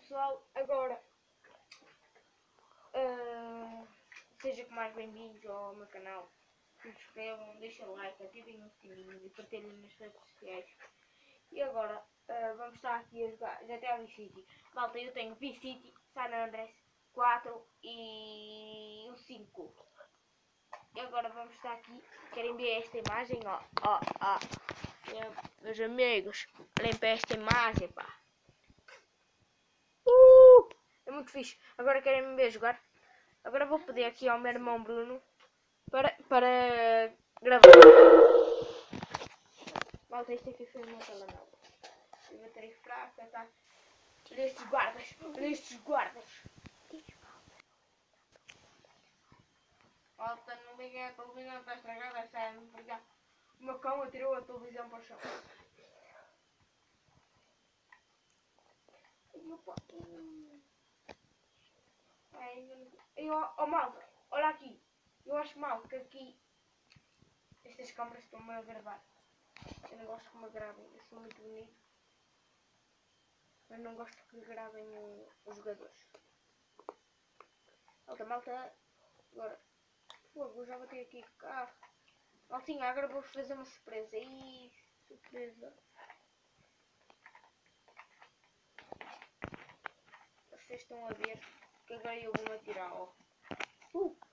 pessoal, agora sejam mais bem-vindos ao meu canal. Se inscrevam, deixem like, ativem o sininho e partilhem nas redes sociais. E agora vamos estar aqui a jogar GTA Vice City. Malta, eu tenho Vice City, San Andreas 4 e o 5. E agora vamos estar aqui. Querem ver esta imagem? Ó. Meus amigos, olhem para esta imagem, pá. É muito fixe. Agora querem me ver jogar? Agora vou pedir aqui ao meu irmão Bruno para gravar. Malta, isto aqui foi o meu telemóvel. A bateria fraca, tá? Olha estes guardas. Olha estes guardas. Malta, não liguem a televisão, está estragada, sabe? Porque o meu cão atirou a televisão para o chão. Malta, olha aqui. Eu acho mal que aqui estas câmaras estão-me a gravar. Eu não gosto que me gravem, eu sou muito bonito. Mas não gosto que gravem os jogadores. Malta, agora. Fogo, já botei aqui o carro. Maltinha, agora vou fazer uma surpresa. Ih, surpresa. Vocês estão a ver que agora eu vou-me atirar, ó.